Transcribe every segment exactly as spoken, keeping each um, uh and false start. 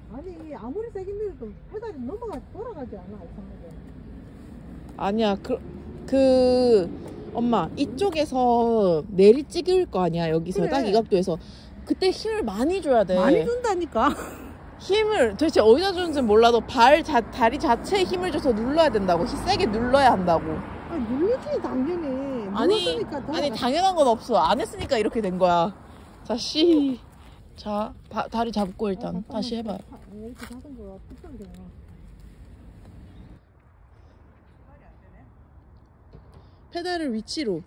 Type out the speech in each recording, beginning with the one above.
아니 아무리 세게 밀어도 페달이 넘어가 돌아가지 않아 이상하게. 아니야 그, 그 엄마 이쪽에서 내리 찍을 거 아니야 여기서. 그래. 딱 이 각도에서 그때 힘을 많이 줘야 돼. 많이 준다니까. 힘을 도대체 어디다 주는지 몰라도 발 자, 다리 자체에 힘을 줘서 눌러야 된다고. 세게 눌러야 한다고. 아 누르지 당연히. 아니 아니 당연한 건 없어. 안 했으니까 이렇게 된 거야. 자 씨. 자 바, 다리 잡고 일단 아, 다시 해봐요. 이렇게 하던 거가 특성되네. 페달을 위치로.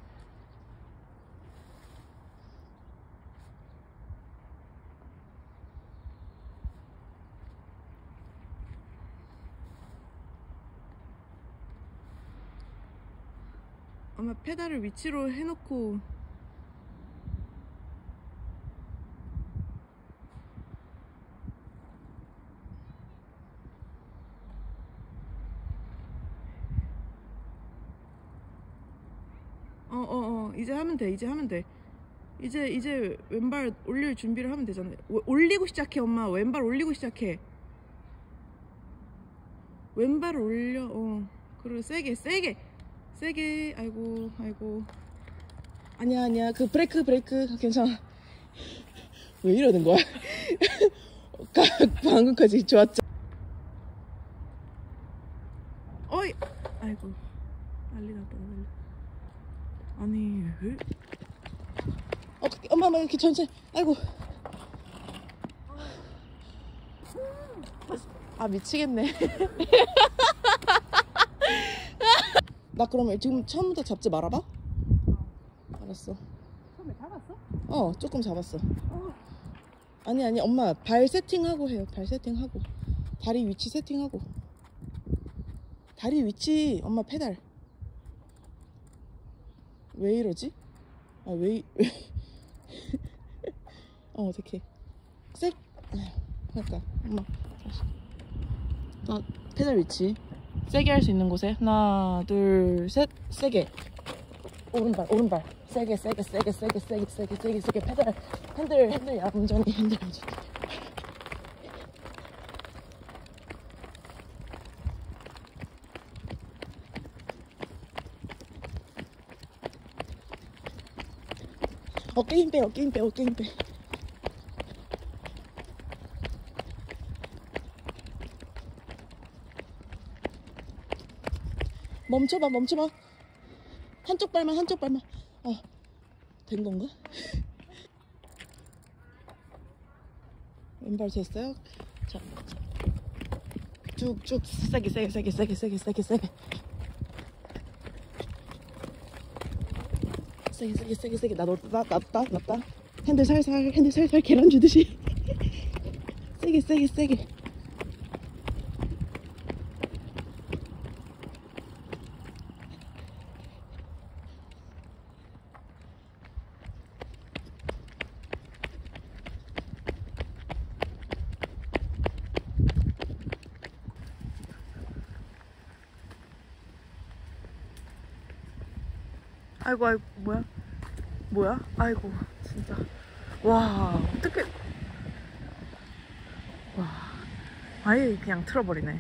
엄마 페달을 위치로 해놓고. 어어어 이제 하면 돼. 이제 하면 돼. 이제 이제 왼발 올릴 준비를 하면 되잖아. 올리고 시작해 엄마. 왼발 올리고 시작해. 왼발 올려. 어 그리고 세게 세게 세게. 아이고 아이고. 아니야 아니야 그 브레이크 브레이크 괜찮아. 왜 이러는 거야? 방금까지 좋았죠. 어이 아이고 난리 났다 난리. 아니 왜? 어 엄마 엄마 이렇게 천천히. 아이고. 아 미치겠네. 나 그러면 지금 처음부터 잡지 말아봐. 알았어. 처음에 잡았어? 어 조금 잡았어. 어. 아니 아니 엄마 발 세팅하고 해요. 발 세팅하고 다리 위치 세팅하고. 다리 위치 엄마 페달. 왜 이러지? 아 왜 왜? 어 어떡해. 세 그러니까 엄마 다시. 나 페달 위치 세게 할 수 있는 곳에 하나 둘 셋. 세게. 오른발 오른발 세게 세게 세게 세게 세게 세게 세게 세게 페달 핸들 핸들 얌전히 핸들 해줄게. 어깨 힘 빼 어깨 힘 빼 어깨 힘 빼. 멈춰봐 멈춰봐. 한쪽 발만 한쪽 발만. 어 된 건가? 왼발 됐어요? 자 쭉쭉 세게 세게 세게 세게 세게 세게 세게 세게 세게 세게 세게. 나 놨다 놨다 놨다. 핸들 살살 핸들 살살 계란 주듯이. 세게 세게 세게. 아이고 아이고 뭐야 뭐야 아이고 진짜. 와 어떡해. 와 아예 그냥 틀어버리네.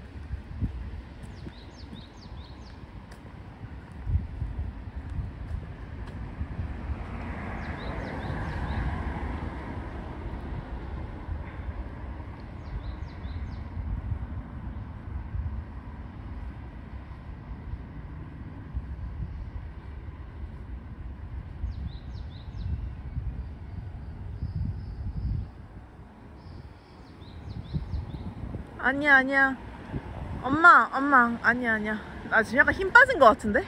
아니야 아니야 엄마 엄마 아니야 아니야 나 지금 약간 힘 빠진 것 같은데?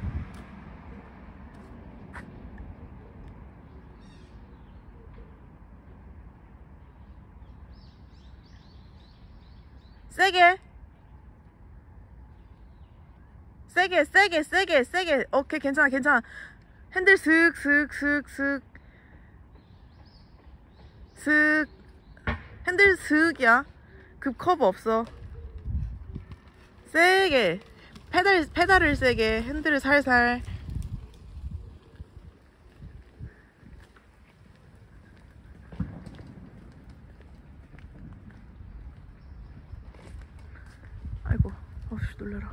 세게 세게 세게 세게 세게. 오케이 괜찮아 괜찮아. 핸들 슥슥슥슥 슥. 핸들 슥이야. 급 커브 없어. 세게 페달, 페달을 세게 핸들을 살살. 아이고, 어씨 놀래라.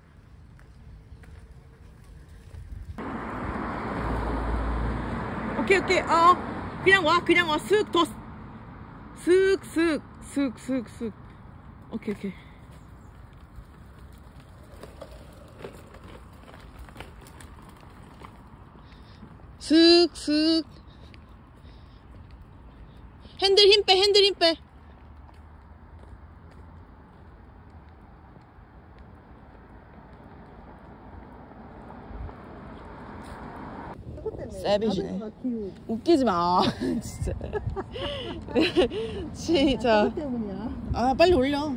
오케이 오케이. 어 그냥 와 그냥 와. 슥 더 슥 슥 슥 슥 슥. 오케이 오케이. 슥 슥. 핸들 힘 빼, 핸들 힘 빼. 세비지네. 웃기지 마. 진짜. 진짜. 아, 빨리 올려.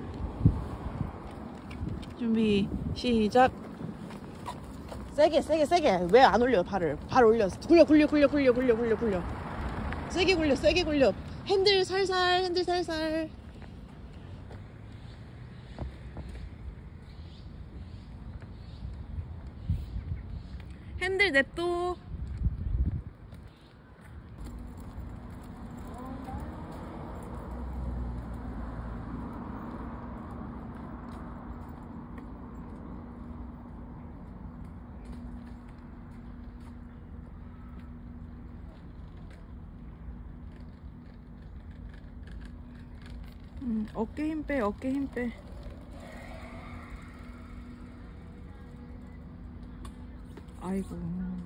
준비, 시작. 세게, 세게, 세게. 왜 안 올려, 발을? 발 올려. 굴려, 굴려, 굴려, 굴려, 굴려, 굴려, 굴려. 세게 굴려, 세게 굴려. 핸들 살살, 핸들 살살. 핸들 냅둬. 음, 어깨 힘 빼, 어깨 힘 빼. 아이고.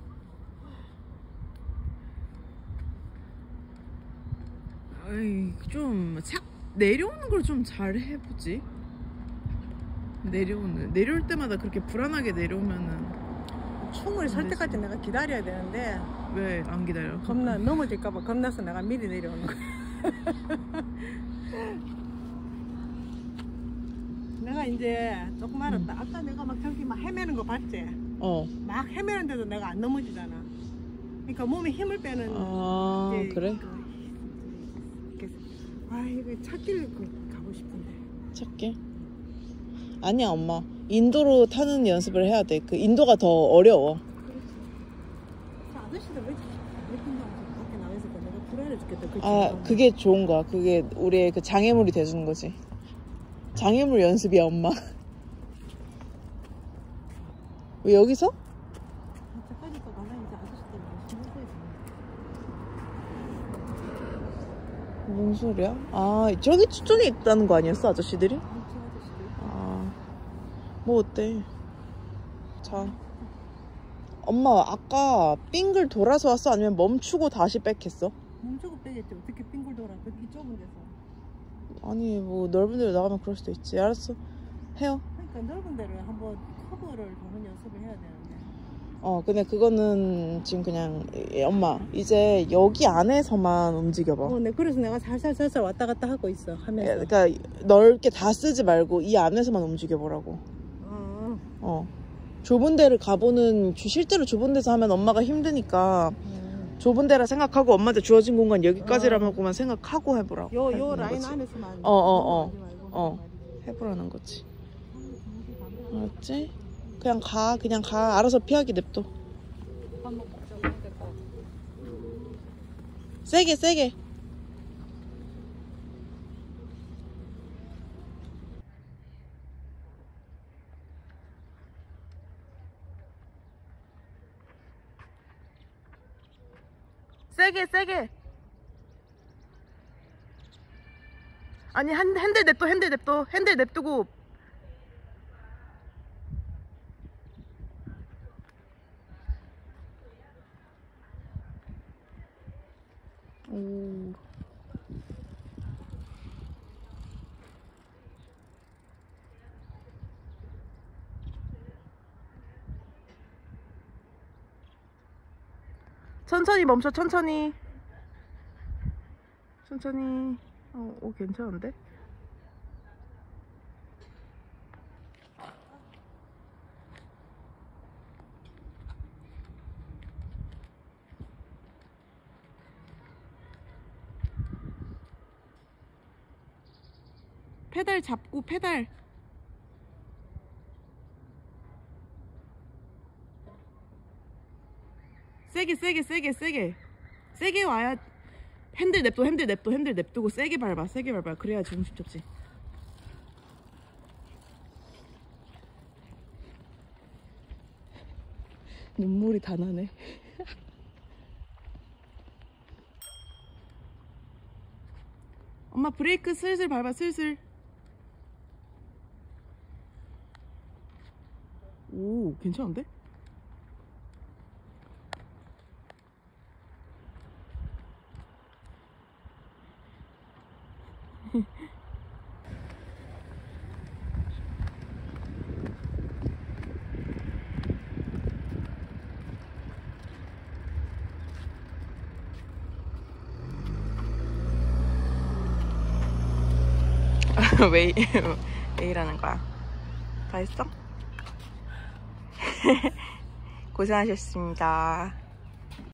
아이, 좀 착 내려오는 걸 좀 잘 해보지. 내려오는 내려올 때마다 그렇게 불안하게 내려오면은 충을 설 때까지 내가 기다려야 되는데 왜 안 기다려? 겁나 넘어질까봐 겁나서 내가 미리 내려오는 거야. 내가 이제 조금 알았다. 아까 내가 막 저기 막 헤매는 거 봤지? 어. 막 헤매는데도 내가 안 넘어지잖아. 그러니까 몸에 힘을 빼는. 아, 이제 그래? 그, 아, 이거 찾기를 가고 싶은데. 찾게? 아니야, 엄마. 인도로 타는 연습을 해야 돼. 그 인도가 더 어려워. 그렇지. 그 아저씨도 왜 이렇게 밖에 나와 있을까? 내가 불안해 죽겠다. 그 아, 친구가. 그게 좋은 거야. 그게 우리의 그 장애물이 돼주는 거지. 장애물 연습이야, 엄마. 왜 여기서? 저까지 또 가면 이제 아저씨 때문에 신경 쓰이지. 무슨 소리야? 아, 저기 추천이 있다는 거 아니었어, 아저씨들이? 저 아저씨들. 아, 뭐 어때? 자, 엄마 아까 빙글 돌아서 왔어? 아니면 멈추고 다시 백했어? 멈추고 빼겠지. 어떻게 빙글 돌아? 그렇게 좁은 데서. 아니, 뭐 넓은 데로 나가면 그럴 수도 있지. 알았어, 해요. 그러니까 넓은 데를 한번 커버를 도는 연습을 해야 되는데. 어, 근데 그거는 지금 그냥 이- 엄마 이제 여기 안에서만 움직여봐. 어, 네, 그래서 내가 살살 살살 왔다 갔다 하고 있어. 하면서. 그러니까 넓게 다 쓰지 말고 이 안에서만 움직여보라고. 어. 어, 좁은 데를 가보는 실제로 좁은 데서 하면 엄마가 힘드니까 음. 좁은 데라 생각하고 엄마한테 주어진 공간 여기까지라고만 생각하고 해보라고. 요, 요 하는 라인 거지. 안에서만. 어, 어, 어. 넘어가지 말고 어. 하는 말이지. 해보라는 거지. 알았지? 그냥 가, 그냥 가. 알아서 피하기 냅둬. 밥 먹고 저거 됐고. 세게, 세게. 세게, 세게. 아니, 핸, 핸들 냅둬, 핸들 냅둬. 핸들 냅두고. 오. 천천히 멈춰, 천천히. 천천히. 어, 오, 괜찮은데? 페달 잡고, 페달. 세게, 세게, 세게, 세게. 세게 와야. 핸들 냅둬, 핸들 냅둬, 핸들 냅두고 세게 밟아, 세게 밟아. 그래야 중심 잡지. 눈물이 다 나네. 엄마 브레이크 슬슬 밟아, 슬슬. 오, 괜찮은데? 왜, 왜 이러는 거야? 다 했어? 고생하셨습니다.